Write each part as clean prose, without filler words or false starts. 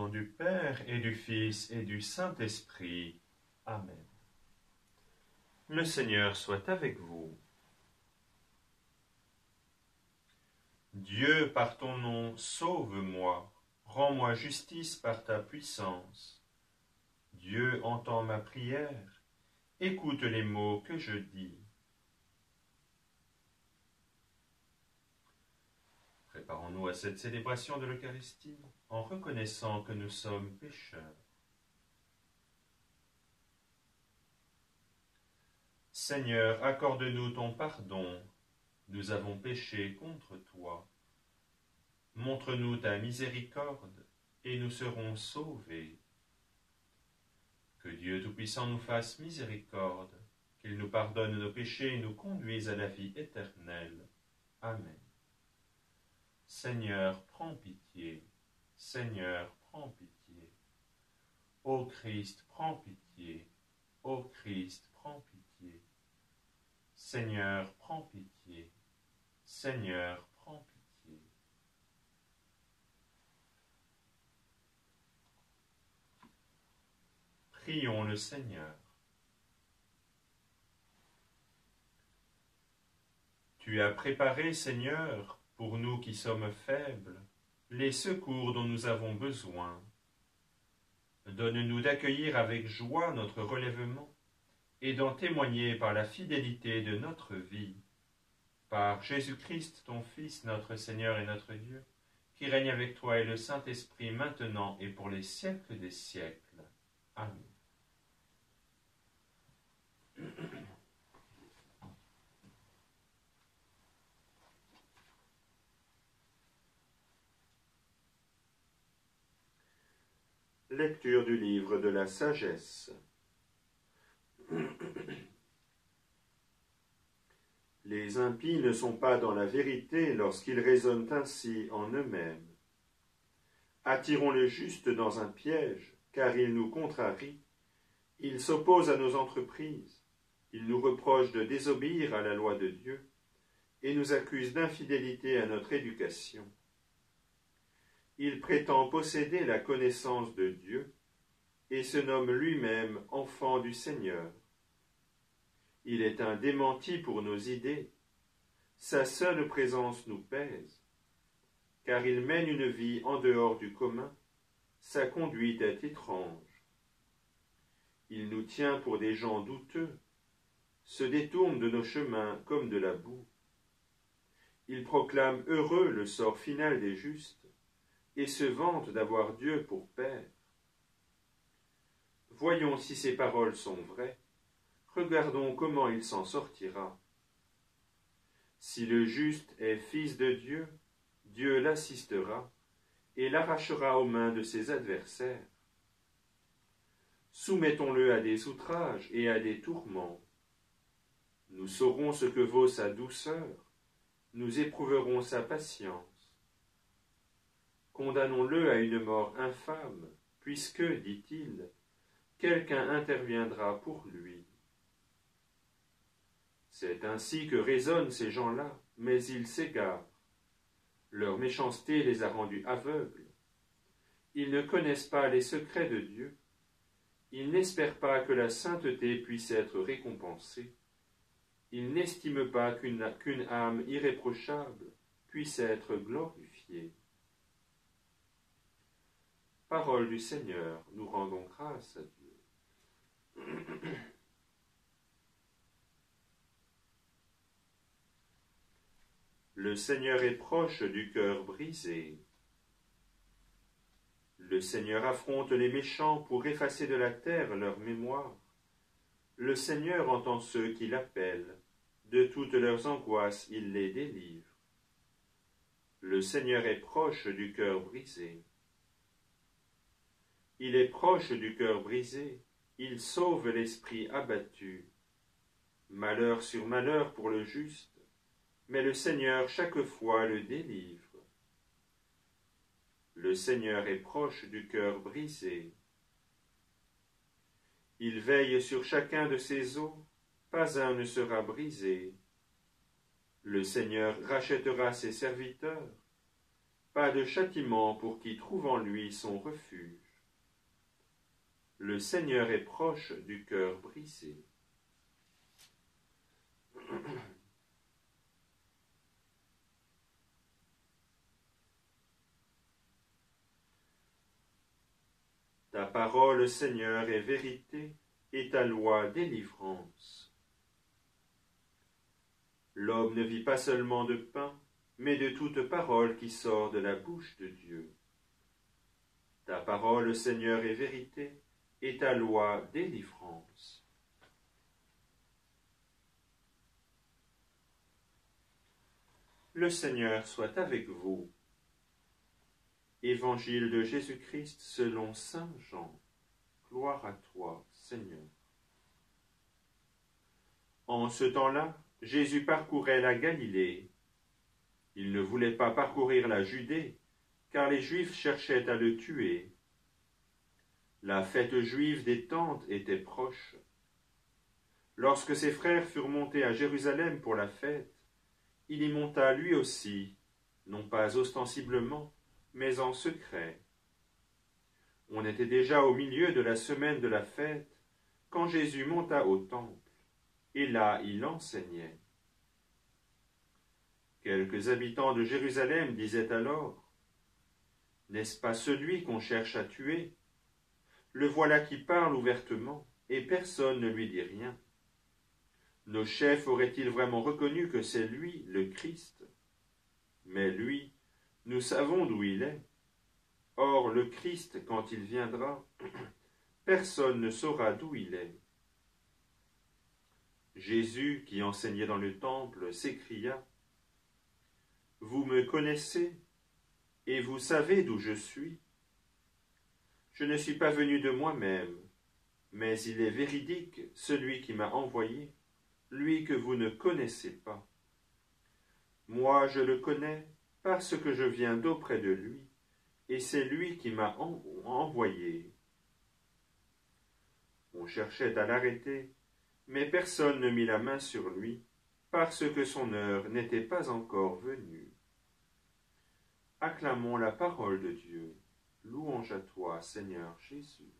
nom du Père et du Fils et du Saint-Esprit. Amen. Le Seigneur soit avec vous. Dieu, par ton nom, sauve-moi, rends-moi justice par ta puissance. Dieu entend ma prière, écoute les mots que je dis. Préparons-nous à cette célébration de l'Eucharistie en reconnaissant que nous sommes pécheurs. Seigneur, accorde-nous ton pardon, nous avons péché contre toi. Montre-nous ta miséricorde et nous serons sauvés. Que Dieu Tout-Puissant nous fasse miséricorde, qu'il nous pardonne nos péchés et nous conduise à la vie éternelle. Amen. Seigneur, prends pitié. Seigneur, prends pitié. Ô Christ, prends pitié. Ô Christ, prends pitié. Seigneur, prends pitié. Seigneur, prends pitié. Prions le Seigneur. Tu as préparé, Seigneur, pour nous qui sommes faibles, les secours dont nous avons besoin. Donne-nous d'accueillir avec joie notre relèvement et d'en témoigner par la fidélité de notre vie. Par Jésus-Christ, ton Fils, notre Seigneur et notre Dieu, qui règne avec toi et le Saint-Esprit maintenant et pour les siècles des siècles. Amen. Lecture du livre de la sagesse. Les impies ne sont pas dans la vérité lorsqu'ils raisonnent ainsi en eux-mêmes. Attirons le juste dans un piège, car il nous contrarie. Il s'oppose à nos entreprises. Il nous reproche de désobéir à la loi de Dieu et nous accuse d'infidélité à notre éducation. Il prétend posséder la connaissance de Dieu et se nomme lui-même enfant du Seigneur. Il est un démenti pour nos idées. Sa seule présence nous pèse, car il mène une vie en dehors du commun. Sa conduite est étrange. Il nous tient pour des gens douteux, se détourne de nos chemins comme de la boue. Il proclame heureux le sort final des justes et se vante d'avoir Dieu pour Père. Voyons si ces paroles sont vraies. Regardons comment il s'en sortira. Si le juste est fils de Dieu, Dieu l'assistera et l'arrachera aux mains de ses adversaires. Soumettons-le à des outrages et à des tourments. Nous saurons ce que vaut sa douceur, nous éprouverons sa patience. Condamnons-le à une mort infâme, puisque, dit-il, quelqu'un interviendra pour lui. C'est ainsi que raisonnent ces gens-là, mais ils s'égarent. Leur méchanceté les a rendus aveugles. Ils ne connaissent pas les secrets de Dieu. Ils n'espèrent pas que la sainteté puisse être récompensée. Ils n'estiment pas qu'une âme irréprochable puisse être glorifiée. Parole du Seigneur, nous rendons grâce à Dieu. Le Seigneur est proche du cœur brisé. Le Seigneur affronte les méchants pour effacer de la terre leur mémoire. Le Seigneur entend ceux qui l'appellent. De toutes leurs angoisses, il les délivre. Le Seigneur est proche du cœur brisé. Il est proche du cœur brisé. Il sauve l'esprit abattu. Malheur sur malheur pour le juste, mais le Seigneur chaque fois le délivre. Le Seigneur est proche du cœur brisé. Il veille sur chacun de ses os, pas un ne sera brisé. Le Seigneur rachètera ses serviteurs, pas de châtiment pour qui trouve en lui son refuge. Le Seigneur est proche du cœur brisé. Ta parole, Seigneur, est vérité, et ta loi délivrance. L'homme ne vit pas seulement de pain, mais de toute parole qui sort de la bouche de Dieu. Ta parole, Seigneur, est vérité, et ta loi délivrance. Le Seigneur soit avec vous. Évangile de Jésus-Christ selon saint Jean. Gloire à toi, Seigneur. En ce temps-là, Jésus parcourait la Galilée. Il ne voulait pas parcourir la Judée, car les Juifs cherchaient à le tuer. La fête juive des Tentes était proche. Lorsque ses frères furent montés à Jérusalem pour la fête, il y monta lui aussi, non pas ostensiblement, mais en secret. On était déjà au milieu de la semaine de la fête, quand Jésus monta au temple, et là il enseignait. Quelques habitants de Jérusalem disaient alors, « N'est-ce pas celui qu'on cherche à tuer? Le voilà qui parle ouvertement, et personne ne lui dit rien. Nos chefs auraient-ils vraiment reconnu que c'est lui, le Christ? Mais lui, nous savons d'où il est. Or, le Christ, quand il viendra, personne ne saura d'où il est. » Jésus, qui enseignait dans le temple, s'écria, « Vous me connaissez, et vous savez d'où je suis. Je ne suis pas venu de moi-même, mais il est véridique, celui qui m'a envoyé, lui que vous ne connaissez pas. Moi, je le connais parce que je viens d'auprès de lui, et c'est lui qui m'a envoyé. » On cherchait à l'arrêter, mais personne ne mit la main sur lui, parce que son heure n'était pas encore venue. Acclamons la parole de Dieu. Louange à toi, Seigneur Jésus.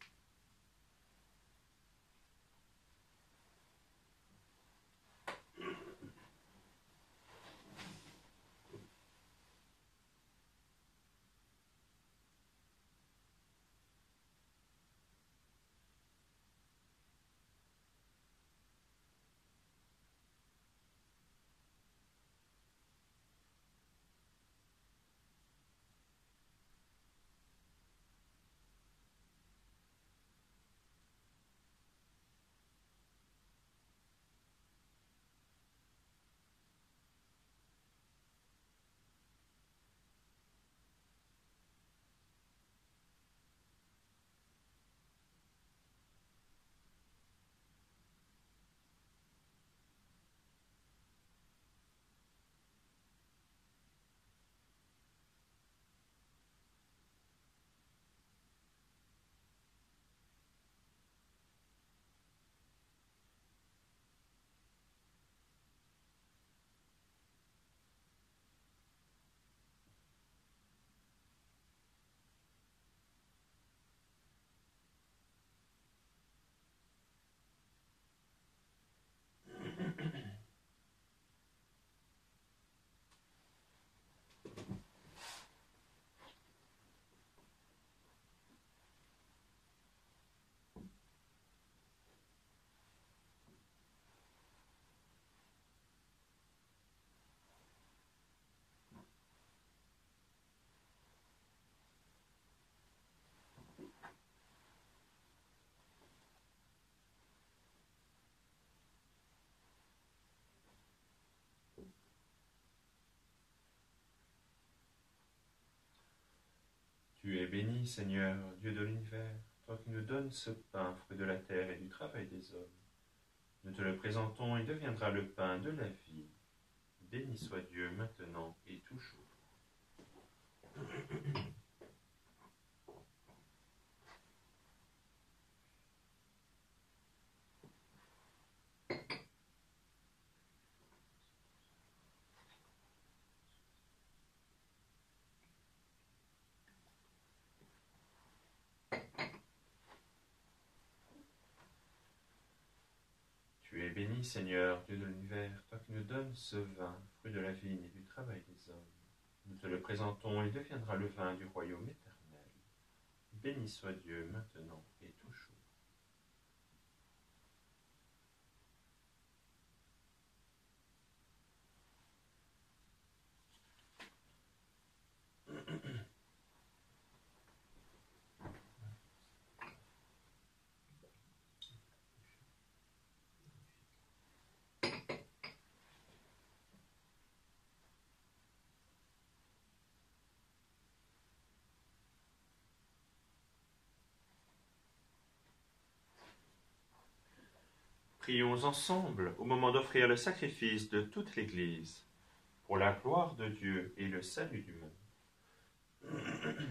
Tu es béni, Seigneur, Dieu de l'univers, toi qui nous donnes ce pain, fruit de la terre et du travail des hommes. Nous te le présentons, il deviendra le pain de la vie. Béni soit Dieu maintenant et toujours. es béni, Seigneur, Dieu de l'univers, toi qui nous donnes ce vin, fruit de la vigne et du travail des hommes. Nous te le présentons, il deviendra le vin du royaume éternel. Béni soit Dieu maintenant et toujours. Prions ensemble au moment d'offrir le sacrifice de toute l'Église, pour la gloire de Dieu et le salut du monde.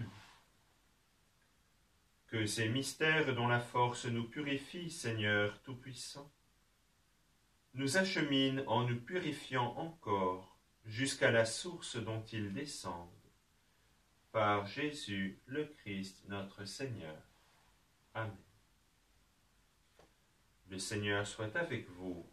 Que ces mystères dont la force nous purifie, Seigneur Tout-Puissant, nous acheminent en nous purifiant encore jusqu'à la source dont ils descendent. Par Jésus le Christ notre Seigneur. Amen. Le Seigneur soit avec vous.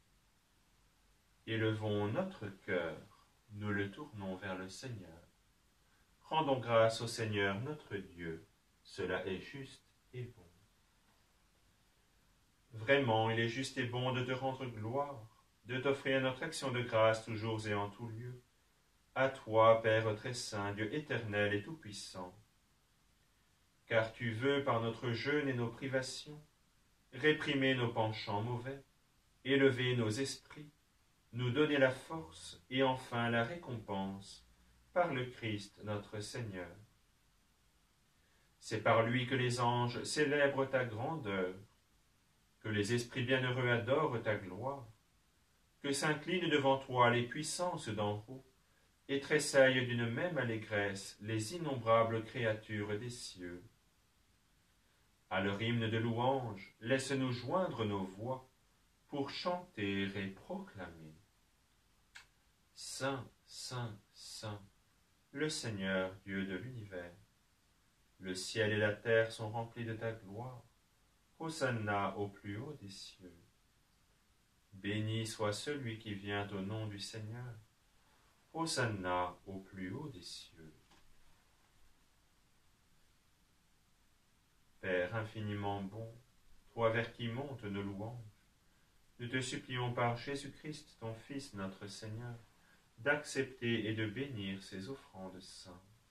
Élevons notre cœur, nous le tournons vers le Seigneur. Rendons grâce au Seigneur notre Dieu, cela est juste et bon. Vraiment, il est juste et bon de te rendre gloire, de t'offrir notre action de grâce toujours et en tout lieu. À toi, Père très saint, Dieu éternel et tout-puissant. Car tu veux, par notre jeûne et nos privations, réprimer nos penchants mauvais, élever nos esprits, nous donner la force et enfin la récompense par le Christ notre Seigneur. C'est par lui que les anges célèbrent ta grandeur, que les esprits bienheureux adorent ta gloire, que s'inclinent devant toi les puissances d'en haut, et tressaillent d'une même allégresse les innombrables créatures des cieux. À leur hymne de louange, laisse-nous joindre nos voix pour chanter et proclamer. Saint, Saint, Saint, le Seigneur Dieu de l'univers. Le ciel et la terre sont remplis de ta gloire. Hosanna au plus haut des cieux. Béni soit celui qui vient au nom du Seigneur. Hosanna au plus haut des cieux. Père infiniment bon, toi vers qui montent nos louanges, nous te supplions par Jésus-Christ, ton Fils, notre Seigneur, d'accepter et de bénir ces offrandes saintes.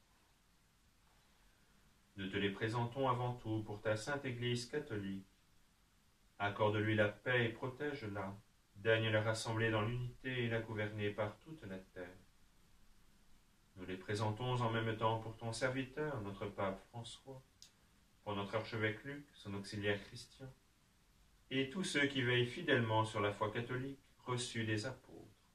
Nous te les présentons avant tout pour ta sainte Église catholique. Accorde-lui la paix et protège-la, daigne la rassembler dans l'unité et la gouverner par toute la terre. Nous les présentons en même temps pour ton serviteur, notre pape François, pour notre archevêque Luc, son auxiliaire Christian, et tous ceux qui veillent fidèlement sur la foi catholique reçue des apôtres.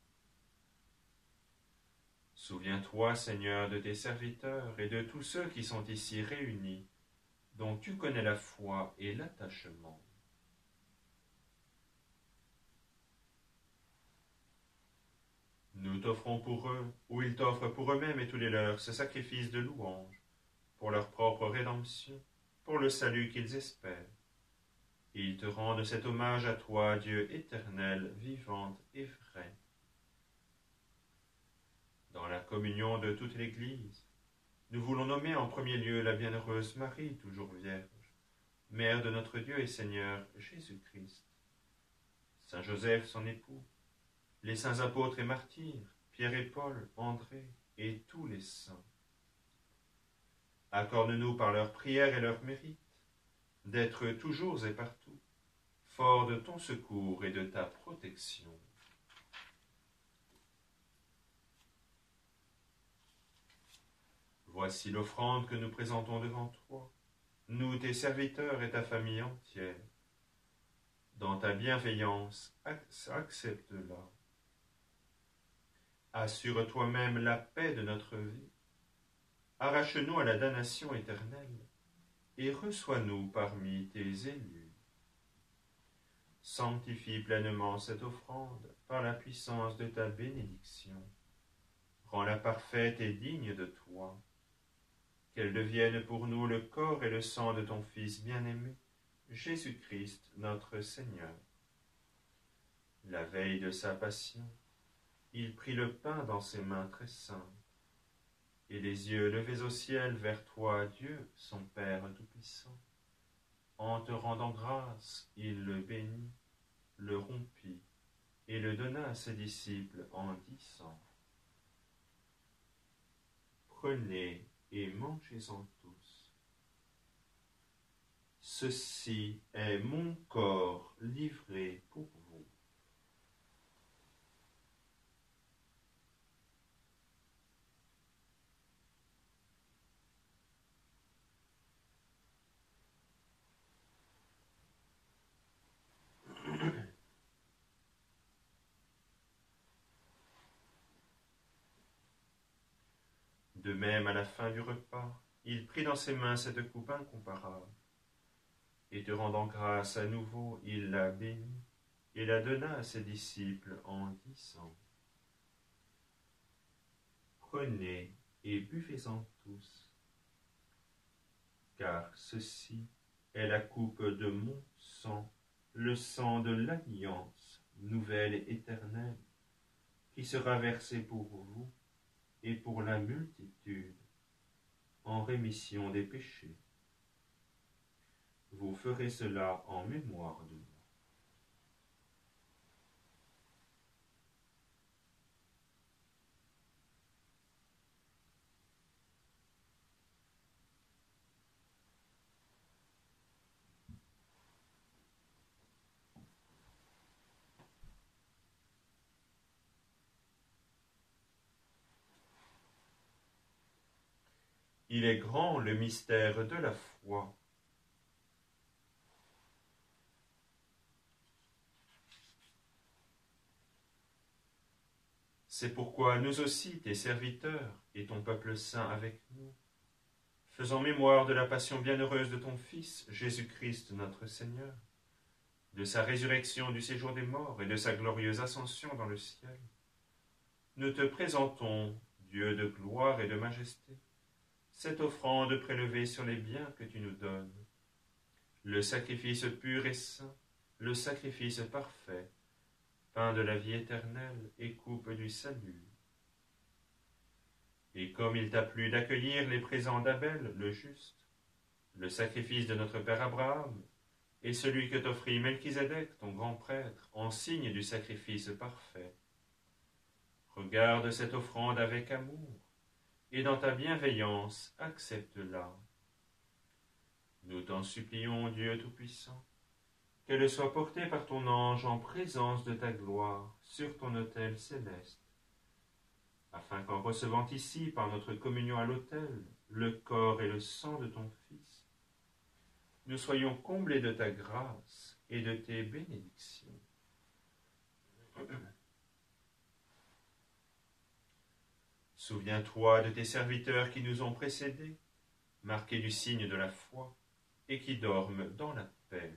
Souviens-toi, Seigneur, de tes serviteurs et de tous ceux qui sont ici réunis, dont tu connais la foi et l'attachement. Nous t'offrons pour eux, ou ils t'offrent pour eux-mêmes et tous les leurs, ce sacrifice de louange, pour leur propre rédemption, pour le salut qu'ils espèrent. Et ils te rendent cet hommage à toi, Dieu éternel, vivant et vrai. Dans la communion de toute l'Église, nous voulons nommer en premier lieu la bienheureuse Marie, toujours vierge, mère de notre Dieu et Seigneur Jésus-Christ, Saint Joseph, son époux, les saints apôtres et martyrs, Pierre et Paul, André et tous les saints. Accorde-nous par leurs prières et leurs mérites d'être toujours et partout forts de ton secours et de ta protection. Voici l'offrande que nous présentons devant toi, nous tes serviteurs et ta famille entière. Dans ta bienveillance, accepte-la. Assure toi-même la paix de notre vie. Arrache-nous à la damnation éternelle et reçois-nous parmi tes élus. Sanctifie pleinement cette offrande par la puissance de ta bénédiction. Rends-la parfaite et digne de toi. Qu'elle devienne pour nous le corps et le sang de ton Fils bien-aimé, Jésus-Christ notre Seigneur. La veille de sa passion, il prit le pain dans ses mains très saintes, et les yeux levés au ciel vers toi, Dieu, son Père Tout-Puissant. En te rendant grâce, il le bénit, le rompit, et le donna à ses disciples en disant: Prenez et mangez-en tous. Ceci est mon corps livré pour vous. De même, à la fin du repas, il prit dans ses mains cette coupe incomparable, et te rendant grâce à nouveau, il la bénit, et la donna à ses disciples en disant: Prenez et buvez-en tous, car ceci est la coupe de mon sang, le sang de l'alliance nouvelle et éternelle, qui sera versé pour vous et pour la multitude, en rémission des péchés. Vous ferez cela en mémoire de moi. Il est grand le mystère de la foi. C'est pourquoi nous aussi, tes serviteurs, et ton peuple saint avec nous, faisons mémoire de la passion bienheureuse de ton Fils, Jésus-Christ notre Seigneur, de sa résurrection du séjour des morts et de sa glorieuse ascension dans le ciel. Nous te présentons, Dieu de gloire et de majesté, cette offrande prélevée sur les biens que tu nous donnes, le sacrifice pur et saint, le sacrifice parfait, pain de la vie éternelle et coupe du salut. Et comme il t'a plu d'accueillir les présents d'Abel, le juste, le sacrifice de notre père Abraham, et celui que t'offrit Melchizedek, ton grand prêtre, en signe du sacrifice parfait, regarde cette offrande avec amour, et dans ta bienveillance, accepte-la. Nous t'en supplions, Dieu Tout-Puissant, qu'elle soit portée par ton ange en présence de ta gloire sur ton autel céleste, afin qu'en recevant ici, par notre communion à l'autel, le corps et le sang de ton Fils, nous soyons comblés de ta grâce et de tes bénédictions. Souviens-toi de tes serviteurs qui nous ont précédés, marqués du signe de la foi, et qui dorment dans la paix.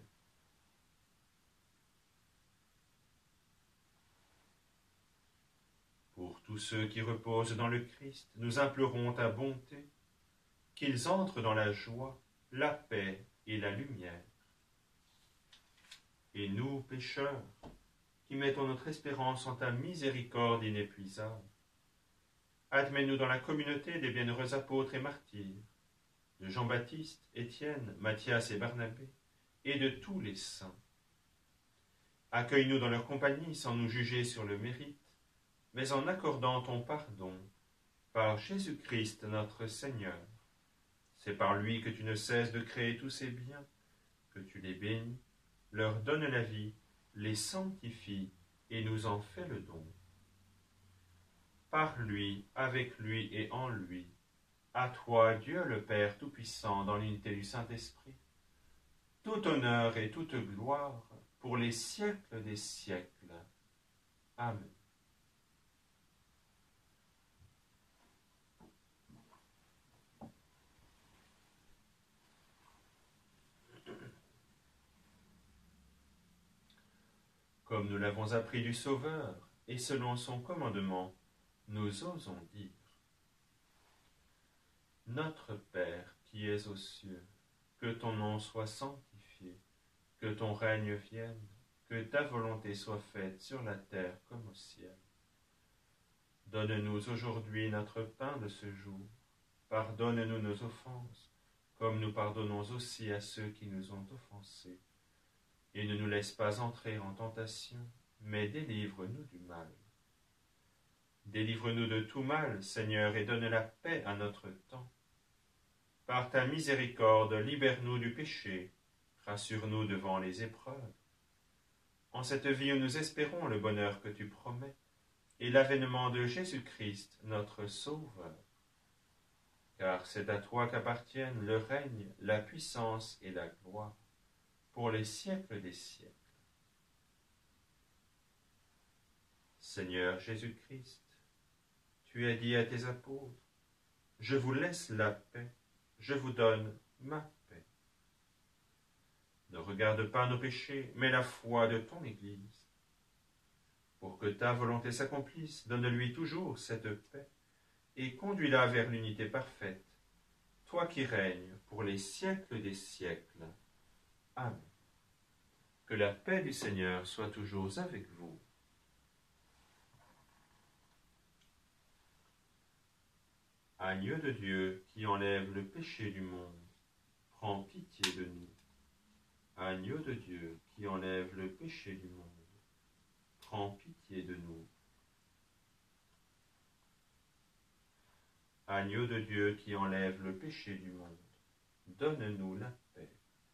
Pour tous ceux qui reposent dans le Christ, nous implorons ta bonté, qu'ils entrent dans la joie, la paix et la lumière. Et nous, pécheurs, qui mettons notre espérance en ta miséricorde inépuisable, admets-nous dans la communauté des bienheureux apôtres et martyrs, de Jean-Baptiste, Étienne, Matthias et Barnabé, et de tous les saints. Accueille-nous dans leur compagnie sans nous juger sur le mérite, mais en accordant ton pardon, par Jésus-Christ notre Seigneur. C'est par lui que tu ne cesses de créer tous ces biens, que tu les bénis, leur donnes la vie, les sanctifies et nous en fais le don. Par lui, avec lui et en lui, à toi, Dieu le Père Tout-Puissant, dans l'unité du Saint-Esprit, tout honneur et toute gloire pour les siècles des siècles. Amen. Comme nous l'avons appris du Sauveur, et selon son commandement, nous osons dire: Notre Père qui es aux cieux, que ton nom soit sanctifié, que ton règne vienne, que ta volonté soit faite sur la terre comme au ciel. Donne-nous aujourd'hui notre pain de ce jour. Pardonne-nous nos offenses, comme nous pardonnons aussi à ceux qui nous ont offensés. Et ne nous laisse pas entrer en tentation, mais délivre-nous du mal. Délivre-nous de tout mal, Seigneur, et donne la paix à notre temps. Par ta miséricorde, libère-nous du péché, rassure-nous devant les épreuves. En cette vie où nous espérons le bonheur que tu promets, et l'avènement de Jésus-Christ, notre Sauveur. Car c'est à toi qu'appartiennent le règne, la puissance et la gloire, pour les siècles des siècles. Seigneur Jésus-Christ, tu as dit à tes apôtres, « Je vous laisse la paix, je vous donne ma paix. » Ne regarde pas nos péchés, mais la foi de ton Église. Pour que ta volonté s'accomplisse, donne-lui toujours cette paix et conduis-la vers l'unité parfaite, toi qui règnes pour les siècles des siècles. Amen. Que la paix du Seigneur soit toujours avec vous. Agneau de Dieu qui enlève le péché du monde, prends pitié de nous. Agneau de Dieu qui enlève le péché du monde, prends pitié de nous. Agneau de Dieu qui enlève le péché du monde, donne-nous la paix.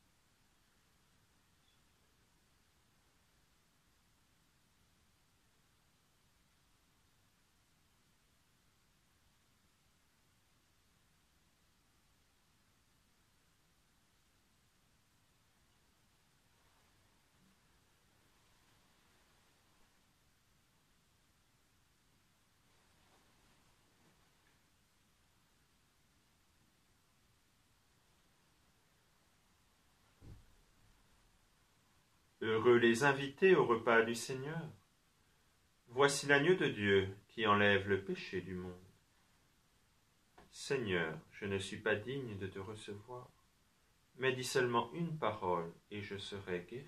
Heureux les invités au repas du Seigneur. Voici l'agneau de Dieu qui enlève le péché du monde. Seigneur, je ne suis pas digne de te recevoir, mais dis seulement une parole et je serai guéri.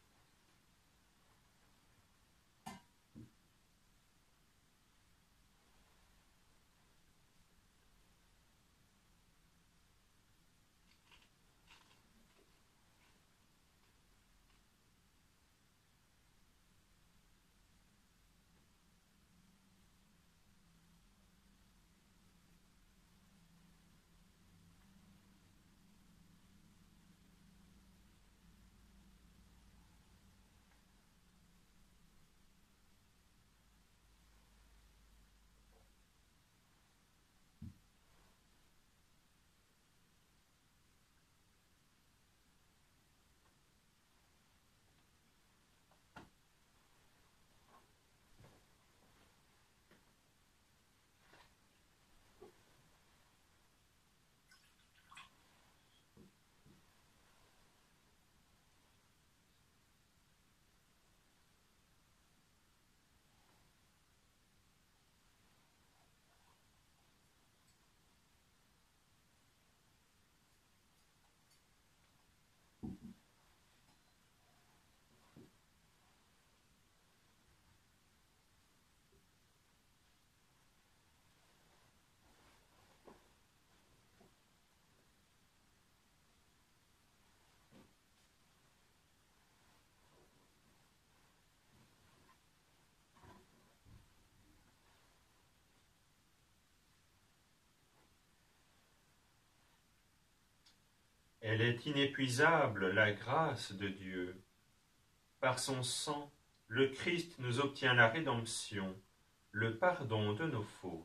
Elle est inépuisable, la grâce de Dieu. Par son sang, le Christ nous obtient la rédemption, le pardon de nos fautes.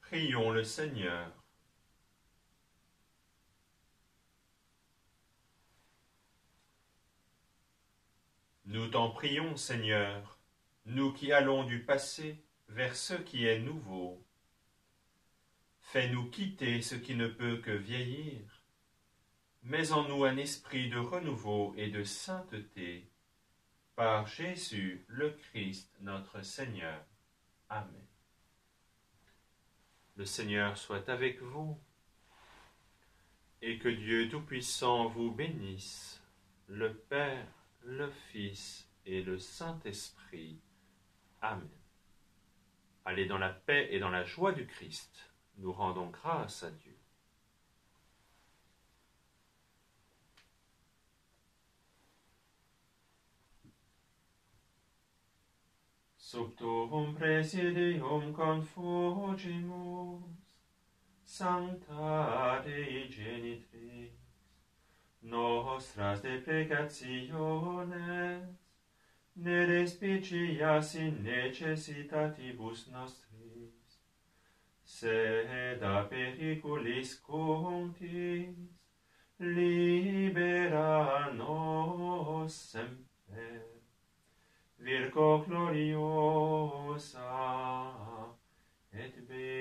Prions le Seigneur. Nous t'en prions, Seigneur, nous qui allons du passé vers ce qui est nouveau. Fais-nous quitter ce qui ne peut que vieillir. Mets en nous un esprit de renouveau et de sainteté. Par Jésus le Christ, notre Seigneur. Amen. Le Seigneur soit avec vous, et que Dieu Tout-Puissant vous bénisse, le Père, le Fils et le Saint-Esprit. Amen. Allez dans la paix et dans la joie du Christ. Nous rendons grâce à Dieu. Sub tuum presidium confugimus, Sancta Dei Genitrix, nostras deprecationes, ne despicias in necessitatibus nostris, sed a periculis cunctis, libera nos semper. Virgo gloriosa et beata.